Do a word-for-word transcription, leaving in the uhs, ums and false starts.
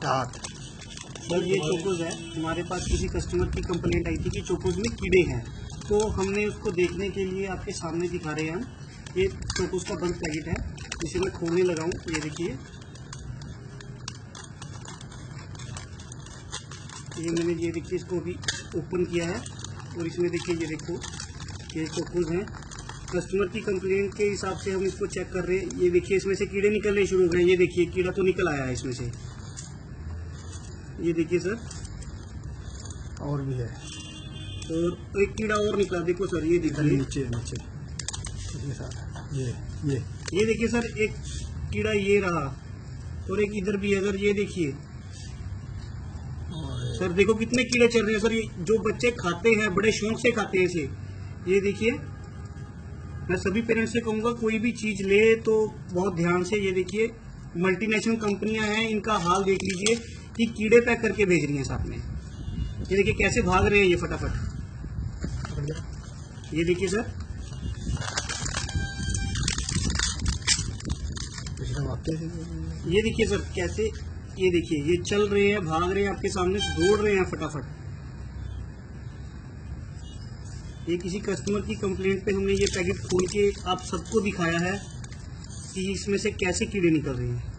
Start. Sir ये Chocos है, हमारे पास किसी कस्टमर की कंप्लेंट आई थी कि चोकोज में कीड़े हैं, तो हमने उसको देखने के लिए आपके सामने दिखा रहे हैं हम। ये चोकोज का बंद पैकेट है, इसे मैं खोलने लगा हूँ। ये देखिए, ये मैंने ये देखिए इसको अभी ओपन किया है और इसमें देखिए ये देखो ये चोकोज हैं। कस्टमर की कंप्लेंट के हिसाब से हम इसको चेक कर रहे हैं। ये देखिए इसमें से कीड़े निकलने शुरू हो गए। ये देखिए कीड़ा तो निकल आया है इसमें से। ये देखिए सर, और भी है, और एक कीड़ा और निकला। देखो सर, ये देखिए नीचे नीचे इसके साथ ये ये ये देखिए सर, एक कीड़ा ये रहा और एक इधर भी है सर। ये देखिए सर, देखो कितने कीड़े चल रहे हैं सर। ये जो बच्चे खाते हैं बड़े शौक से खाते हैं इसे। ये देखिए, मैं सभी पेरेंट्स से कहूंगा कोई भी चीज ले तो बहुत ध्यान से। ये देखिए मल्टीनेशनल कंपनियां हैं, इनका हाल देख लीजिए कि कीड़े पैक करके भेज रही हैं साथ में। ये देखिए कैसे भाग रहे हैं ये फटाफट। ये देखिए सर, ये देखिए सर कैसे, ये देखिए ये चल रहे हैं, भाग रहे हैं आपके सामने, दौड़ रहे हैं फटाफट। ये किसी कस्टमर की कंप्लेंट पे हमने ये पैकेट खोल के आप सबको दिखाया है कि इसमें से कैसे कीड़े निकल रहे हैं।